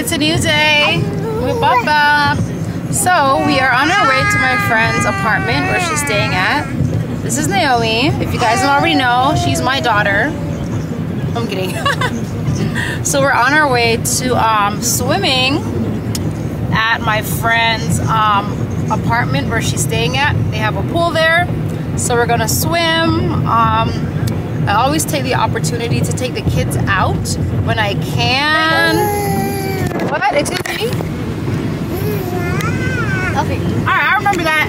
It's a new day. We pop up. So we are on our way to my friend's apartment where she's staying at. This is Naomi. If you guys don't already know, she's my daughter. I'm kidding. So we're on our way to swimming at my friend's apartment where she's staying at. They have a pool there, so we're gonna swim. I always take the opportunity to take the kids out when I can. What? Excuse me? Okay. Alright, I remember that.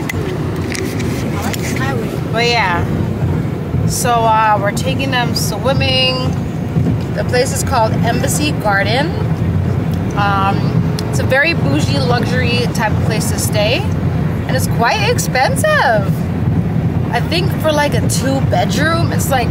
But yeah. So we're taking them swimming. The place is called Embassy Garden. It's a very bougie luxury type of place to stay. And it's quite expensive. I think for like a 2-bedroom, it's like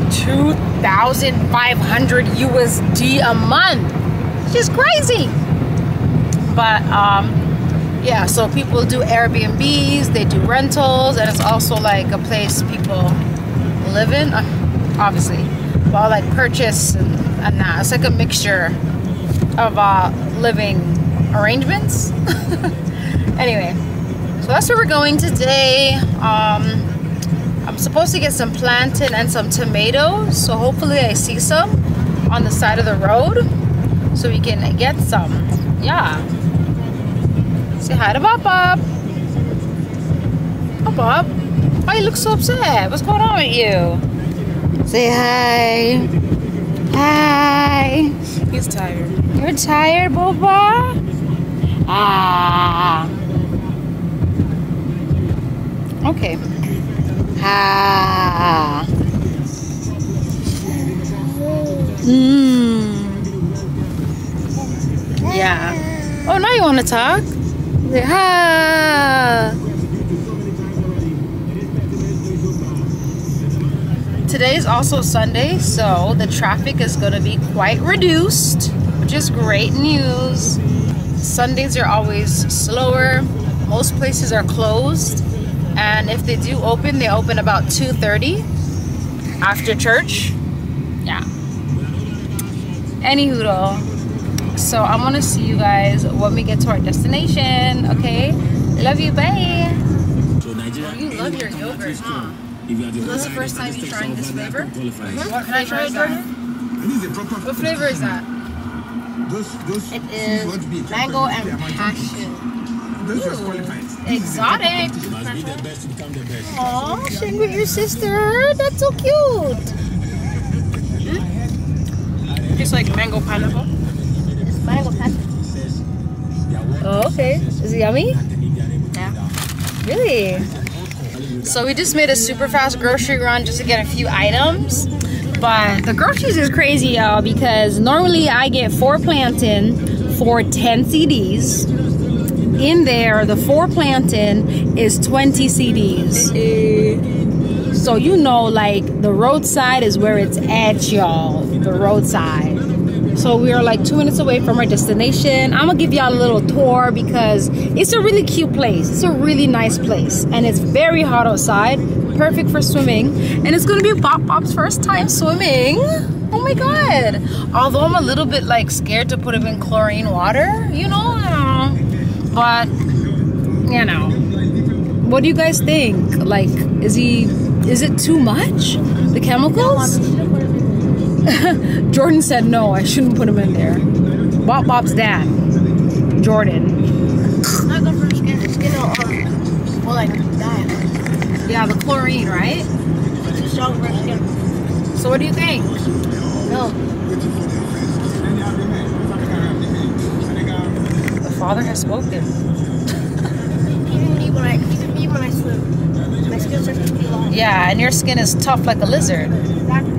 $2,500 USD a month. It's just crazy. But yeah, so people do Airbnbs, they do rentals, and it's also like a place people live in, obviously. Well, like purchase and that. It's like a mixture of living arrangements. Anyway, so that's where we're going today. I'm supposed to get some plantain and some tomatoes, so hopefully I see some on the side of the road so we can get some. Yeah. Say hi to Bob. Oh, Bob. Why you look so upset? What's going on with you? Say hi. Hi. He's tired. You're tired, Boba? Ah. Okay. Ah. Yeah. Oh, now you want to talk? Say ha. Today is also Sunday, so the traffic is going to be quite reduced, which is great news. Sundays are always slower. Most places are closed. And if they do open, they open about 2:30 after church. Yeah. Anywho though, so I'm gonna see you guys when we get to our destination. Okay, love you, bye. You love your yogurt, huh? Is this the first time you're trying this flavor? What flavor is that? What flavor is that? It is mango and passion. Ooh, exotic. Aw, sharing with your sister. That's so cute. It's like mango pineapple. It's mango pineapple. Oh, okay. Is it yummy? Yeah. Really? So we just made a super fast grocery run just to get a few items. But the groceries is crazy, y'all, because normally I get 4 plantain for 10 CDs. In there, the 4 plantain is 20 CDs. So you know, like, the roadside is where it's at, y'all. The roadside. So we are like 2 minutes away from our destination. I'm gonna give y'all a little tour because it's a really cute place. It's a really nice place. And it's very hot outside. Perfect for swimming. And it's gonna be Bop's first time swimming. Oh my god. Although I'm a little bit like scared to put him in chlorine water, you know. But, you know, what do you guys think? Like, is it too much? The chemicals? Jordan said no, I shouldn't put him in there. Bop's dad, Jordan. Not good for the skin. The skin will like die. Yeah, the chlorine, right? It's too strong for the skin. So what do you think? No. The Father has spoken. Even me when I swim, my skin starts to peel off. Yeah, and your skin is tough like a lizard. Exactly.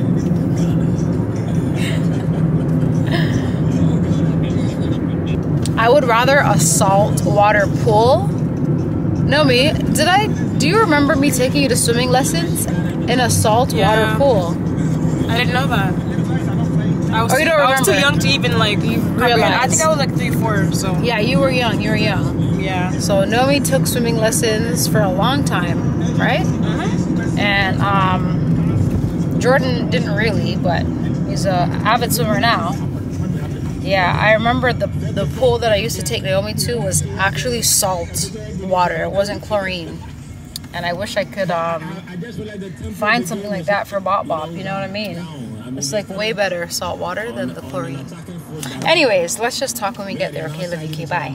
I would rather a saltwater pool. Naomi, do you remember me taking you to swimming lessons in a saltwater pool? I didn't know that. I was too young to even like realize. I think I was like 3, 4. So yeah, you were young. yeah. So Naomi took swimming lessons for a long time, right? And Jordan didn't really, but he's an avid swimmer now. Yeah, I remember the pool that I used to take Naomi to was actually salt water. It wasn't chlorine. And I wish I could find something like that for Bop Bop, you know what I mean? It's like way better salt water than the chlorine. Anyways, let's just talk when we get there, okay, Livy K, bye.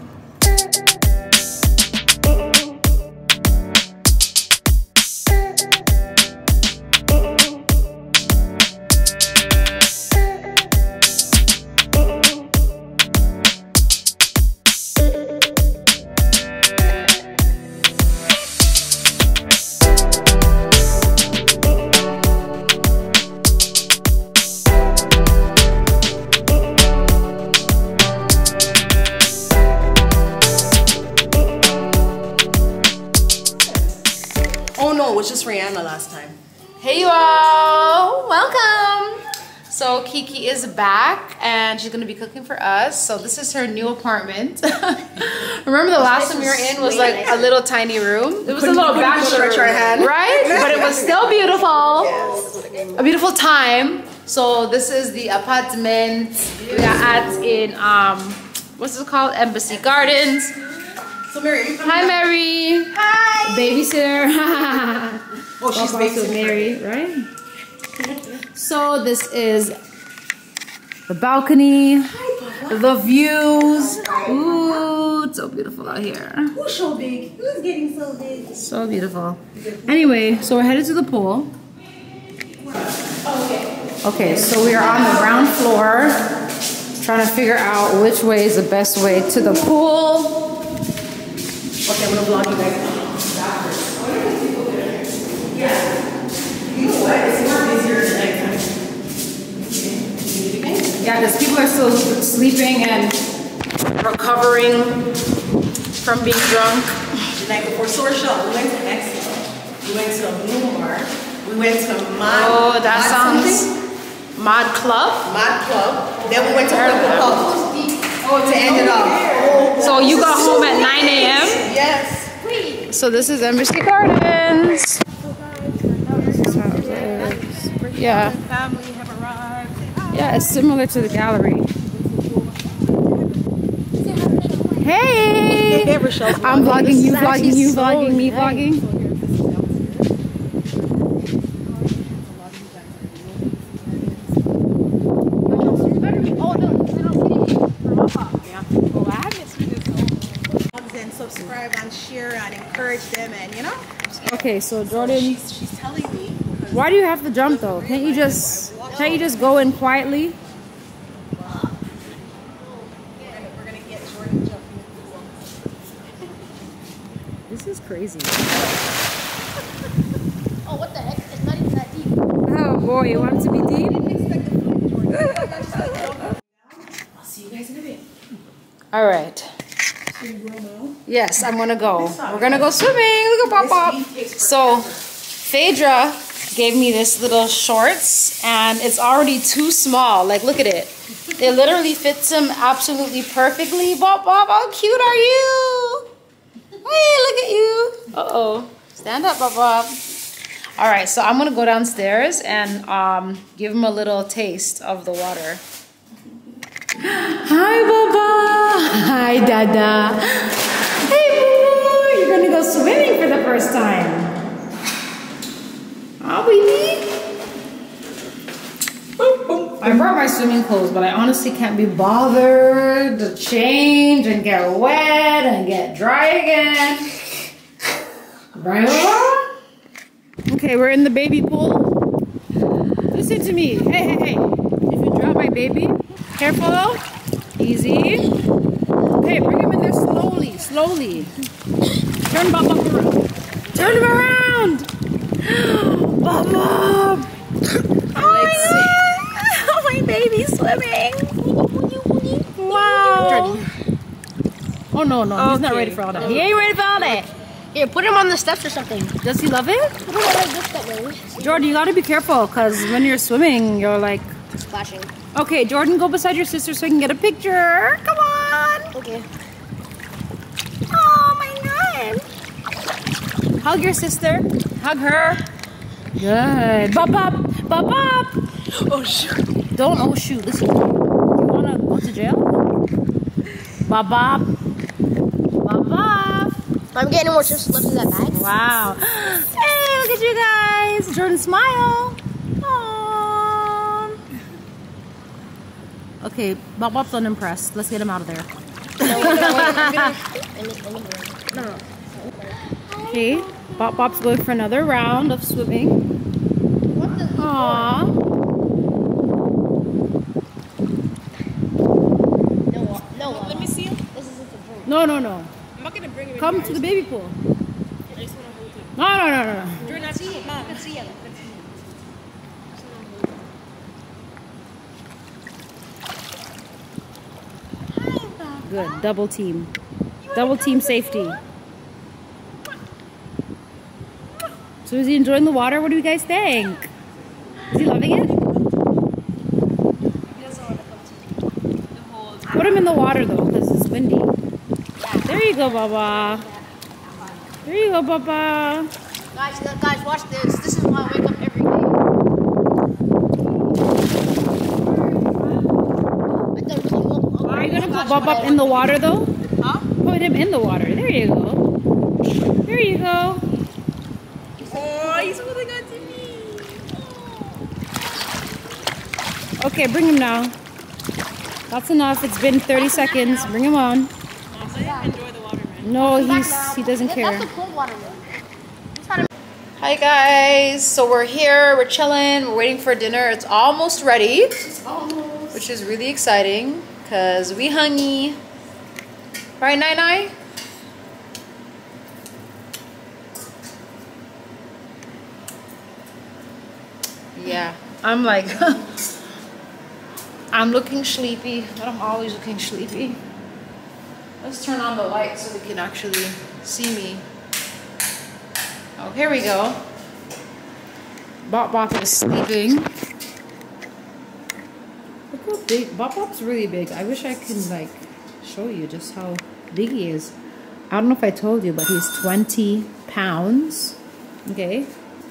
It was just Rihanna last time. Hey you all, welcome. So Kiki is back and she's gonna be cooking for us. So this is her new apartment. Remember the last time we were in was like a little tiny room. It was a little bachelor room, right? But it was still beautiful. Yes. A beautiful time. So this is the apartment we are at in what's it called? Embassy Gardens. So Mary, hi Mary. Hi. Babysitter. Oh, she's also Mary, right? So this is the balcony, the views. Ooh, it's so beautiful out here. Who's so big? Who's getting so big? So beautiful. Anyway, so we're headed to the pool. Okay, so we are on the ground floor, trying to figure out which way is the best way to the pool. Okay, I'm gonna vlog you guys. Yeah. You know what? It's more busier tonight. Yeah, because people are still sleeping and recovering from being drunk. The night before Sorshell, we went to Expo. We went to Blue Mar. We went to Mod. Oh, that sounds Mod Club. Mod Club. Then we went to Purple Club. Oh, to end it off. So you got home at 9 a.m.? Yes. So this is Embassy Gardens. Yeah. Family have arrived. Yeah, it's similar to the gallery. Hey! I'm vlogging, you vlogging, you vlogging, me vlogging. And subscribe and share and encourage them, and you know. Okay, so Jordan, She's telling me. why do you have to jump though? Can't you just go in quietly? We're gonna get Jordan jumping. This is crazy. Oh, what the heck? It's not even that deep. Oh boy, you want it to be deep? I'll see you guys in a bit. All right. Yes, I'm gonna go. We're gonna go swimming. Look at Pop Pop. So, Phaedra gave me this little shorts, and it's already too small. Like, look at it. It literally fits him absolutely perfectly. Pop Pop, how cute are you? Hey, look at you. Uh-oh. Stand up, Pop Pop. All right, so I'm gonna go downstairs and give him a little taste of the water. Hi, Baba. Hi, Dada. Hey, Boo. You're gonna go swimming for the first time. Oh, baby. I brought my swimming clothes, but I honestly can't be bothered to change and get wet and get dry again. Right, Baba? Okay, we're in the baby pool. Listen to me. Hey, hey, hey. If you drop my baby, careful, easy. Okay, bring him in there slowly, slowly. Turn Bob up around. Turn him around. Bob Bob. Oh my baby's swimming. Wow. Oh no, he's not ready for all that. He ain't ready for all that. Here, put him on the steps or something. Does he love it? Put him on like this step, baby. Jordan, you gotta be careful, because when you're swimming, you're like... Splashing. Okay, Jordan, go beside your sister so I can get a picture. Come on. Okay. Oh my God. Hug your sister. Hug her. Good. Bop, bop. Bop, bop. Oh shoot. Don't oh shoot. Listen. You want to go to Bob Bob. Bob Bob. I'm getting more chips left in that bag. Wow. Hey, look at you guys. Jordan, smile. Aww. Okay, Bob Bob's unimpressed. Let's get him out of there. No. Okay, Bob Bob's going for another round of swimming. What the? Aww. No. Let me see him. This isn't the drink. No. I'm not gonna bring him. Come to the baby pool. I just wanna hold him. No. Jordan, I see it. Mom, I can see it. Good, double team. Double team safety. So is he enjoying the water? What do you guys think? Is he loving it? Put him in the water though, because it's windy. There you go, Baba. There you go, Baba. Guys, watch this. This is why I wake up every day. Are you gonna put Baba in the water though? Huh? Put him in the water. There you go. There you go. Oh, he's holding on to me. Okay, bring him now. That's enough. It's been 30 seconds. Bring him on. Enjoy the water, man. No, he doesn't care. That's the cold water, man. Hi guys. So we're here. We're chilling. We're waiting for dinner. It's almost ready, which is really exciting because we hungry. Right, Nai Nai? Yeah, I'm like, I'm looking sleepy, but I'm always looking sleepy. Let's turn on the light so we can actually see me. Oh, here we go. Bop Bop is sleeping. Look how big. Bop Bop's really big. I wish I could like show you just how big he is. I don't know if I told you, but he's 20 pounds. Okay.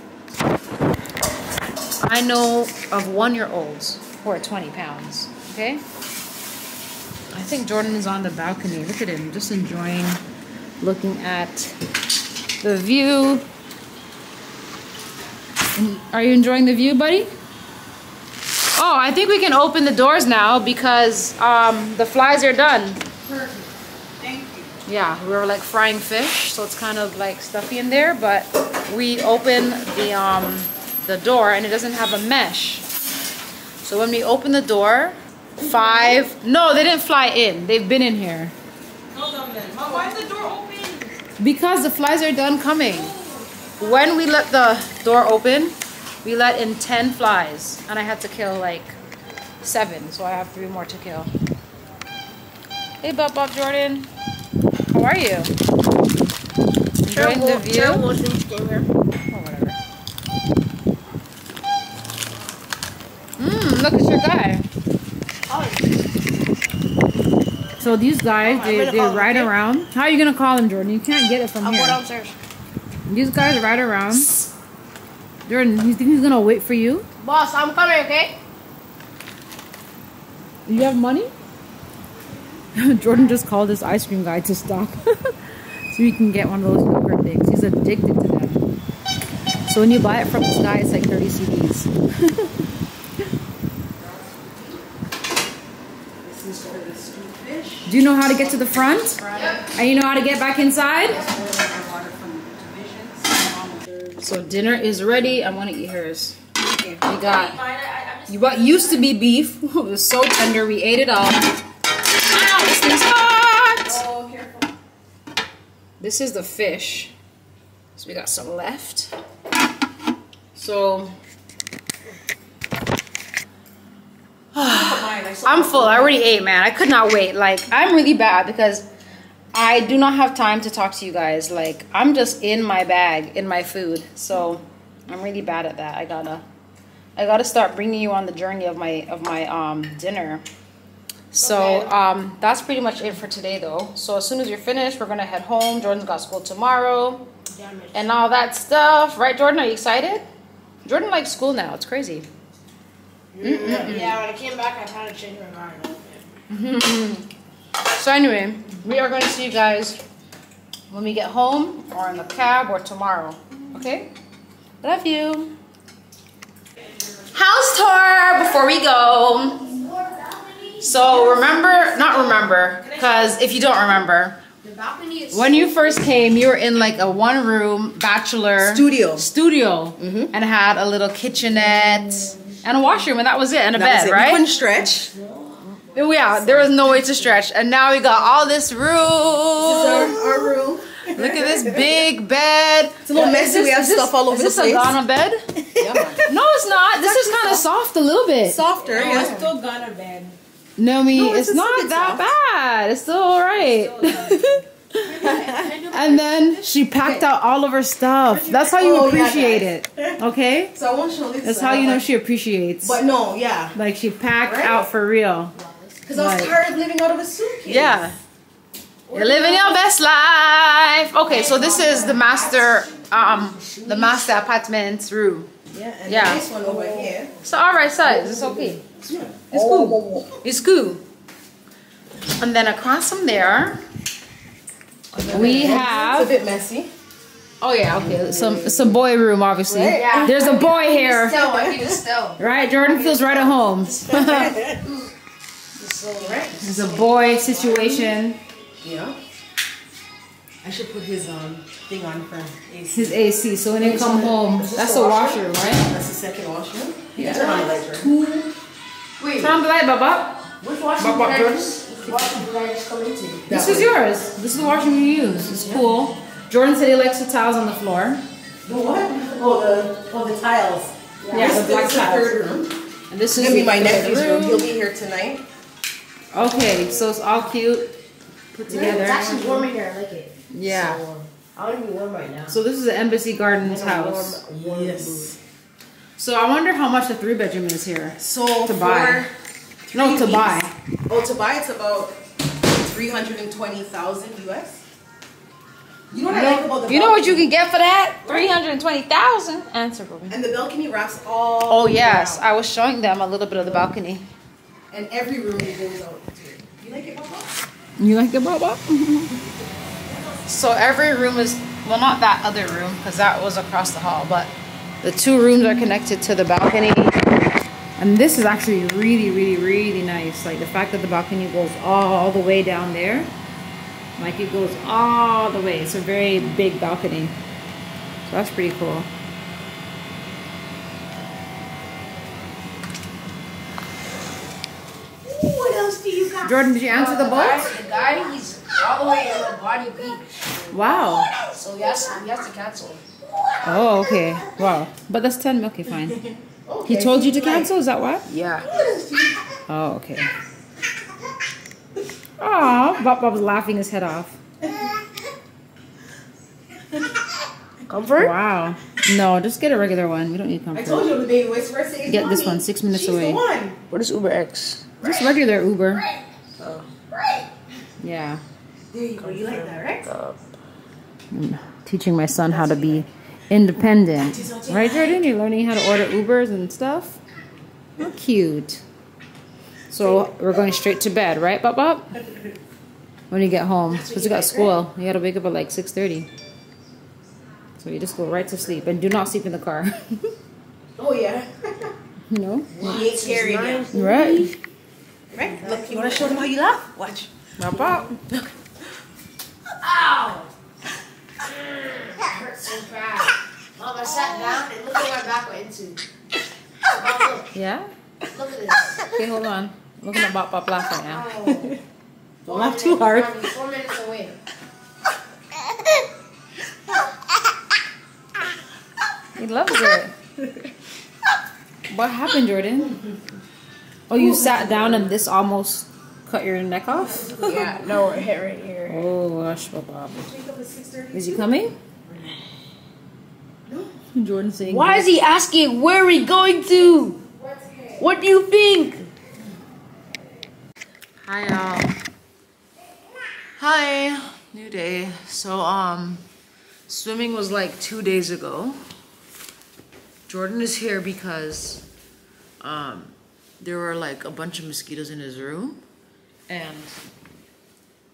I know of 1-year-olds who are 20 pounds. Okay. I think Jordan is on the balcony. Look at him, just enjoying looking at the view. Are you enjoying the view, buddy? Oh, I think we can open the doors now because the flies are done. Perfect. Thank you. Yeah, we were like frying fish, so it's kind of like stuffy in there, but we open the door and it doesn't have a mesh. So when we open the door, no, they didn't fly in. They've been in here. Hold on, then. Mom, why is the door open? Because the flies are done coming. When we let the door open, we let in 10 flies, and I had to kill like 7, so I have 3 more to kill. Hey, Bop Bop Jordan. How are you? Enjoying the view? Terrible since you came here. Oh, whatever. Look at your guy. So these guys, they ride around. How are you gonna call them, Jordan? You can't get it from here. I'll go downstairs. These guys ride around. Jordan, you think he's gonna wait for you? Boss, I'm coming, okay? You have money? Jordan just called his ice cream guy to stop. So you can get one of those yogurt things. He's addicted to them. So when you buy it from this guy, it's like 30 CDs. Do you know how to get to the front? And you know how to get back inside? So dinner is ready. I want to eat hers. We got what used to be beef. It was so tender. We ate it all. Ow, this thing's hot. Oh, careful. This is the fish. So we got some left. So I'm full. I already ate, man. I could not wait. Like, I'm really bad because I do not have time to talk to you guys. Like, I'm just in my bag, in my food. So I'm really bad at that. I gotta start bringing you on the journey of my dinner. So that's pretty much it for today, though. So as soon as you're finished, we're gonna head home. Jordan's got school tomorrow and all that stuff, right, Jordan? Are you excited? Jordan likes school now. It's crazy. Yeah, when I came back, I kind of changed my mind a little bit. So anyway, we are going to see you guys when we get home or in the cab or tomorrow. Okay? Love you. House tour before we go. So not remember, because if you don't remember, when you first came, you were in like a one-room bachelor studio, and had a little kitchenette and a washroom, and that was it, and a bed, right? We couldn't stretch. Yeah, there was no way to stretch, and now we got all this room. This is our room. Look at this big bed. It's a little messy. We have stuff all over the place. Is this a Ghana bed? Yeah. No, it's not. This is kind of soft a little bit. Softer. No, it's still Ghana bed. No, it's not that bad. It's still alright. And then she packed out all of her stuff. That's how you appreciate it. Okay? So I want to show this. That's how you know she appreciates. But no, yeah. Like she packed out for real. Because I was tired of living out of a suitcase. Yeah. You're living your best life. Okay, so this is the master apartment room. Yeah, and this one over here. It's the alright size. It's okay. It's cool. It's cool. And then across from there, we have. It's a bit messy. Oh yeah, okay. It's a boy room, obviously. Right? Yeah. There's a boy here. Right? Jordan feels right at home. There's a boy situation. Yeah. I should put his thing on for AC. His AC. So when you come home, that's the washroom, right? That's the second washroom. Yeah. Turn on the light. Wait. Turn on the light, Baba. Which washroom did I just come into? This is yours. This is the washroom you use. It's cool. Jordan said he likes the tiles on the floor. The what? Oh, the tiles. Yeah, the black tiles. Third room. And this is gonna be my nephew's room. He'll be here tonight. Okay, so it's all cute. Put together. It's actually warm in here. I like it. Yeah. So, I want to be warm right now. So this is the Embassy Gardens house. Warm yes. So I wonder how much the 3-bedroom is here. So to buy. No, to buy. Oh, to buy it's about 320,000 US. You know what I like about the balcony? You know what you can get for that? 320,000. Answer for me. And the balcony wraps all. Oh yes, I was showing them a little bit of the balcony. And every room goes out to. You like it, Papa? You like it, Baba? So every room is, well, not that other room because that was across the hall, but the 2 rooms are connected to the balcony. And this is actually really, really, really nice. Like the fact that the balcony goes all the way down there. Like it goes all the way. It's a very big balcony. So that's pretty cool. What else do you got? Jordan, did you answer the boat? The guy, he's all the way in Body Beach. Wow. So he has to cancel. Oh, okay. Wow. But that's 10. Okay, fine. Okay. He told you to cancel? Is that why? Yeah. Oh, okay. Aw, Bob was laughing his head off. Comfort? Wow. No, just get a regular one. We don't need comfort. I told you the baby whisperer says get this one, 6 minutes away. The one. What is Uber X? Just regular Uber. Oh. Yeah. There you go. You like that, right? I'm teaching my son how to be independent. Right, Jordan? You're learning how to order Ubers and stuff? How cute. So we're going straight to bed, right, Bob Bob? When you get home. Because you got school. You got to wake up at like 6:30. So you just go right to sleep. And do not sleep in the car. Oh, yeah. No? He ain't scary again. Right. Right? Look, you want to show them how you laugh? Watch. Bob Bob. Look. Ow! That hurts so bad. Mom, I sat down and look what my back went into. Mom, look. Yeah? Look at this. Okay, hold on. Look at Bob Bob laugh right now. Oh. Don't laugh too hard. 4 minutes away. He loves it. What happened, Jordan? Oh, you sat down and this almost cut your neck off? Yeah, no, we're hit right here. Oh, gosh, Bob. Is he coming? Jordan saying. Why is he asking where are we going to? What do you think? Hi, y'all. Hi. New day. So, swimming was like 2 days ago. Jordan is here because there were like a bunch of mosquitoes in his room, and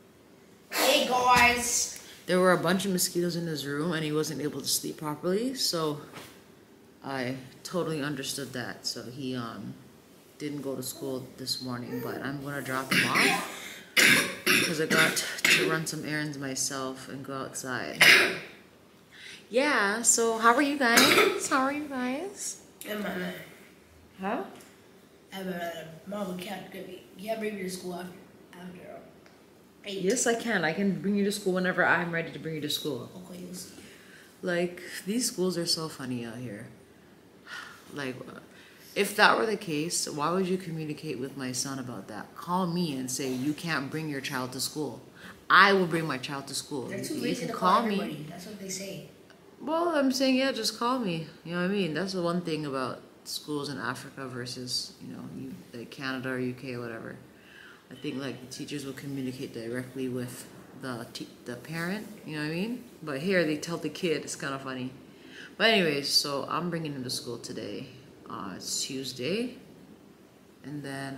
Otherwise, there were a bunch of mosquitoes in his room and he wasn't able to sleep properly, so I totally understood that. So he didn't go to school this morning, but I'm gonna drop him off because I got to run some errands myself and go outside. Yeah, so how are you guys? How are you guys? Huh? Mom can't bring me to school after 8. Yes, I can. I can bring you to school whenever I'm ready to bring you to school. Okay, you'll see. Like, these schools are so funny out here. Like, if that were the case, why would you communicate with my son about that? Call me and say, you can't bring your child to school. I will bring my child to school. They're too You lazy can to call me. everybody. That's what they say. Well, I'm saying, yeah, just call me. You know what I mean? That's the one thing about schools in Africa versus, you know, like Canada or UK or whatever. I think like the teachers will communicate directly with the parent, you know what I mean? But here they tell the kid. It's kind of funny. But anyways, so I'm bringing him to school today. It's Tuesday, and then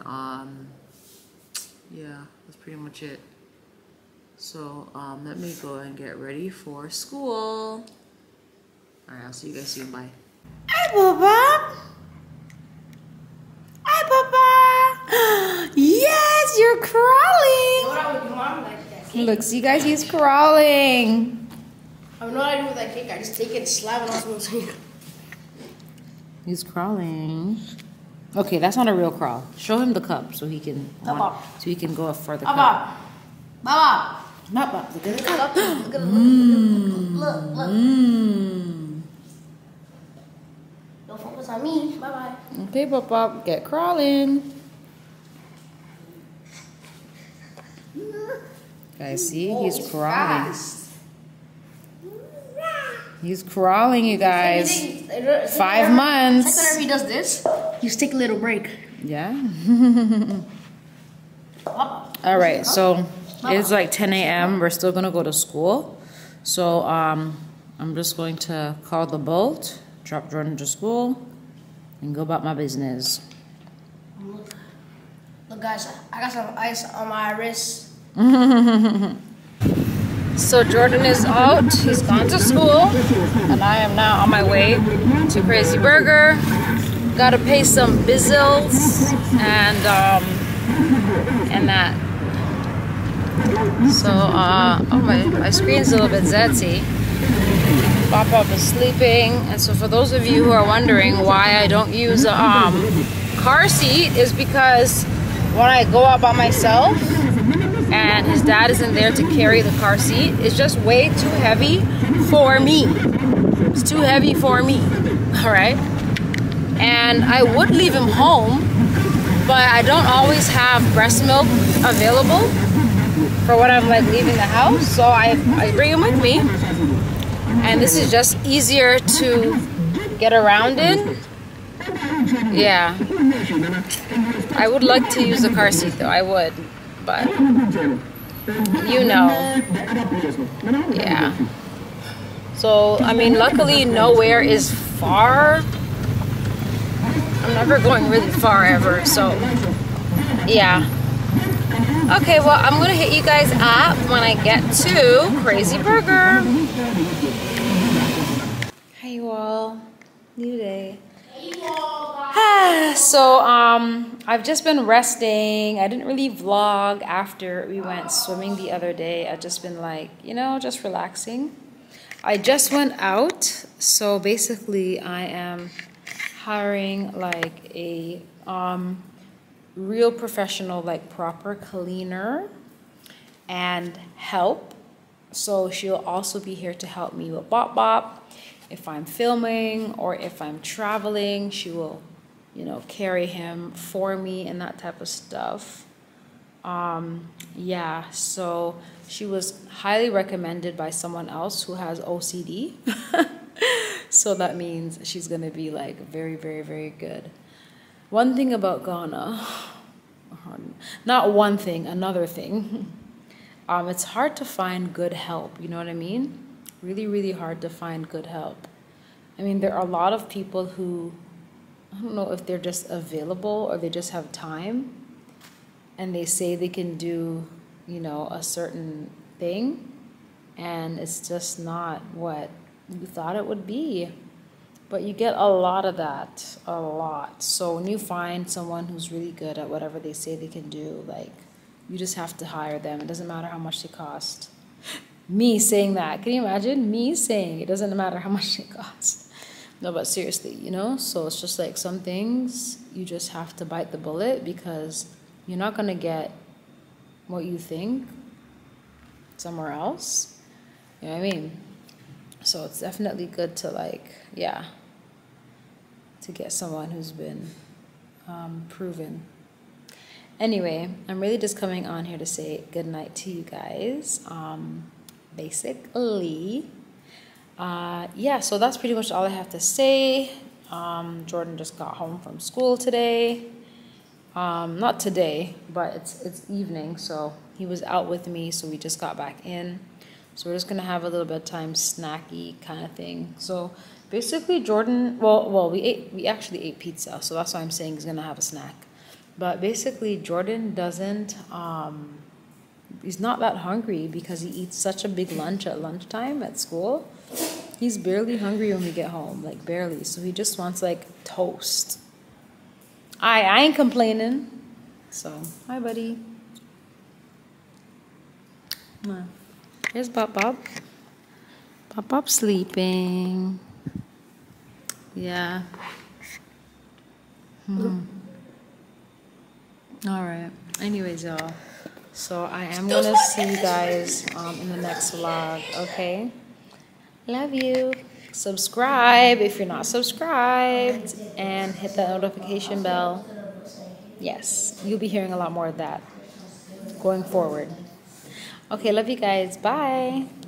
yeah, that's pretty much it. So let me go and get ready for school. All right, I'll see you guys soon. Bye. Hi, Papa. Hi, Papa. Yes, you're crawling. Look, see, guys, he's crawling. I have no idea with that cake. I just take it and slam it on someone's finger. He's crawling. Okay, that's not a real crawl. Show him the cup so he can go for the cup. Baba. Baba. Not Bob. Look at the cup. Look. Don't focus on me. Bye-bye. Okay, Papa, get crawling. Guys, see, he's crawling. Fast. He's crawling, you guys. 5 months. Like whenever he does this, you just take a little break. Yeah. All right, so it's like 10 a.m. We're still gonna go to school. So I'm just going to call the bolt, drop Jordan to school, and go about my business. Look, guys, I got some ice on my wrist. So Jordan is out, he's gone to school, and I am now on my way to Crazy Burger. Gotta pay some bills and that. So oh my screen's a little bit zetsy. Pop is sleeping, and so for those of you who are wondering why I don't use a car seat is because when I go out by myself and his dad isn't there to carry the car seat, it's just way too heavy for me. It's too heavy for me, all right? And I would leave him home, but I don't always have breast milk available for when I'm like leaving the house, so I bring him with me. And this is just easier to get around in. Yeah. I would like to use the car seat though, I would. But you know, yeah. So I mean, luckily nowhere is far. I'm never going really far ever, so yeah. Okay, well, I'm gonna hit you guys up when I get to Crazy Burger. Hey you all, new day. So I've just been resting. I didn't really vlog after we went swimming the other day. I've just been like, you know, just relaxing. I just went out, so basically I am hiring like a real professional, like proper cleaner and help. So she'll also be here to help me with Bop Bop. If I'm filming or if I'm traveling, she will, you know, carry him for me and that type of stuff. Yeah, so she was highly recommended by someone else who has OCD. So that means she's gonna be like very, very, very good. One thing about Ghana, not one thing, another thing. It's hard to find good help, you know what I mean? Really, really hard to find good help. I mean, there are a lot of people who, I don't know if they're just available or they just have time and they say they can do, you know, a certain thing, and it's just not what you thought it would be. But you get a lot of that, a lot. So when you find someone who's really good at whatever they say they can do, like, you just have to hire them. It doesn't matter how much they cost. Me saying that, can you imagine me saying it doesn't matter how much they cost? No, but seriously, you know, so it's just like some things you just have to bite the bullet, because you're not going to get what you think somewhere else. You know what I mean? So it's definitely good to, like, yeah, to get someone who's been proven. Anyway, I'm really just coming on here to say good night to you guys. Basically, yeah, so that's pretty much all I have to say. Jordan just got home from school today. Not today, but it's evening, so he was out with me, so we just got back in. So we're just gonna have a little bit of time, snacky kind of thing. So basically, Jordan, well, we actually ate pizza, so that's why I'm saying he's gonna have a snack. But basically, Jordan doesn't, he's not that hungry because he eats such a big lunch at lunchtime at school. He's barely hungry when we get home, like barely. So he just wants like toast. I ain't complaining. So, hi, buddy. Come on. Here's Pop Pop. Pop Pop sleeping. Yeah. Alright. Anyways, y'all. So I am going to see you guys in the next vlog, okay? Love you. Subscribe if you're not subscribed. And hit that notification bell. Yes. You'll be hearing a lot more of that going forward. Okay, love you guys. Bye.